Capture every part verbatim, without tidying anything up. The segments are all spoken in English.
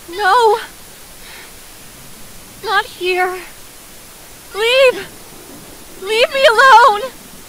No! Not here! Leave! Leave me alone!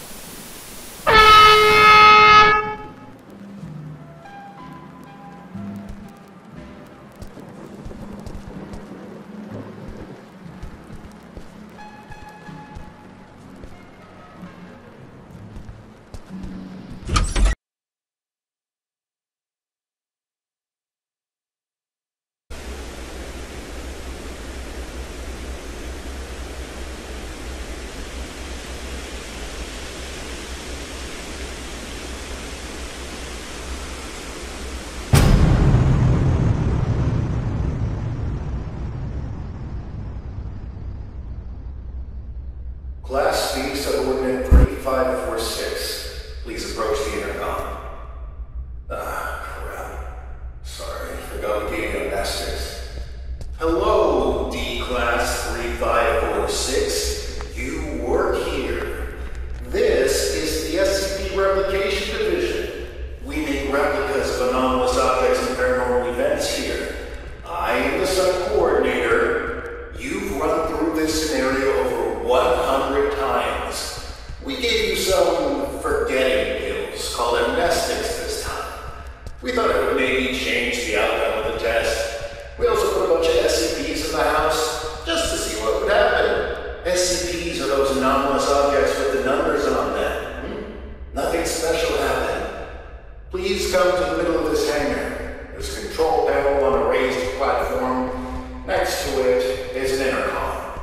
Class B, subordinate three five four six. Please approach the intercom. Ah, crap. Sorry, forgot we gave you amnestics. Hello, D-Class three five four six. You work here. This is the S C P Replication Division. We make replicas of anomalous objects and paranormal events here. I am the sub-coordinator. You've run through this scenario over one hundred times. We gave you some forgetting pills called amnestics this time. We thought it would maybe change the outcome of the test. We also put a bunch of S C Ps in the house just to see what would happen. S C Ps are those anomalous objects with the numbers on them. Hmm? Nothing special happened. Please come to the middle of this hangar. There's a control panel on a raised platform. Next to it is an intercom.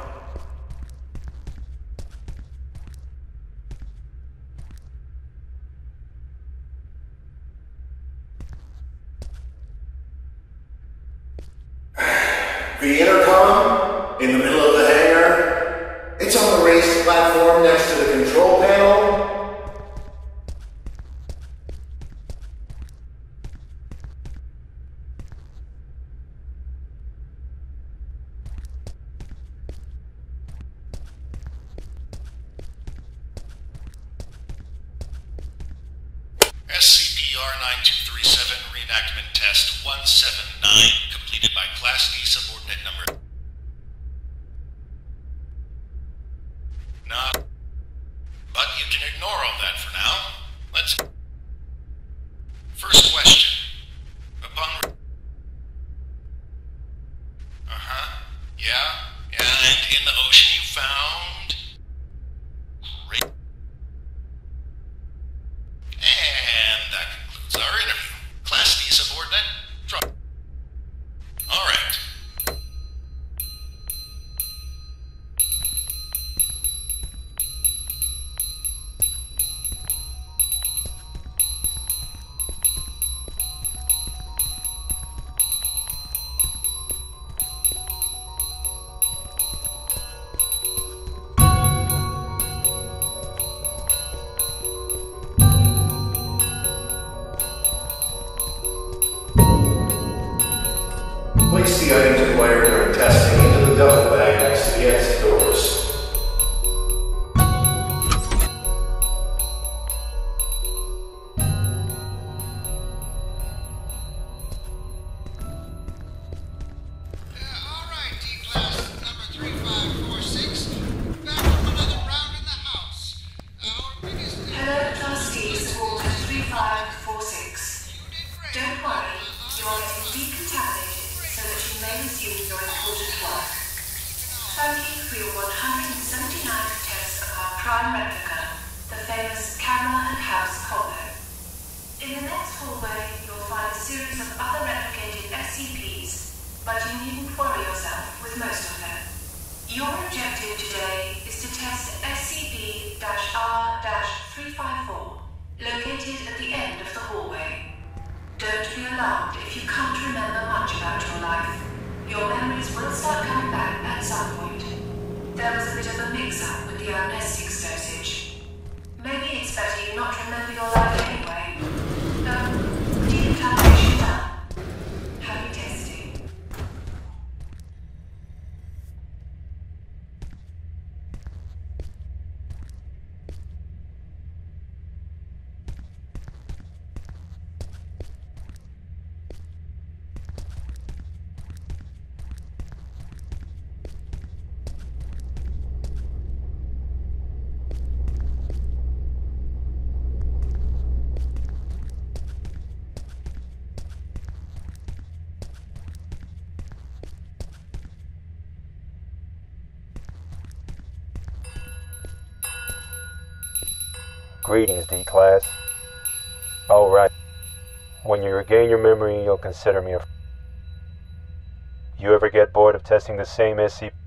The intercom, in the middle of the hangar, it's on the raised platform next to the control panel. S C P R nine two three seven reenactment test one seven nine, completed by Class D subordinate number. Not. But you can ignore all that for now. Let's. First question. Upon. Uh huh. Yeah. Yeah. And in the ocean you found. Great. And that concludes our interview. Class D subordinate, drop. All right. Place the items acquired during testing into the duffel bag next to the exit doors. All right, D-Class number three five four six. Back from another round in the house. Our biggest... Hello, Class D, subordinate three five four six. You did great. Don't worry, you are getting decontaminated so that you may resume your important work. Thank you for your one hundred seventy-ninth test of our prime replica, the famous camera and house combo. In the next hallway, you'll find a series of other replicated S C Ps, but you needn't worry yourself with most of them. Your objective today is to test S C P R three five four, located at the end of the hallway. Don't be alarmed if you can't remember much about your life. Your memories will start coming back at some point. There was a bit of a mix-up with the amnestics dosage. Maybe it's better you not remember your life anyway. Um, decontamination done. Happy testing. Greetings, D-Class. Oh, right. When you regain your memory, you'll consider me a... You ever get bored of testing the same S C P...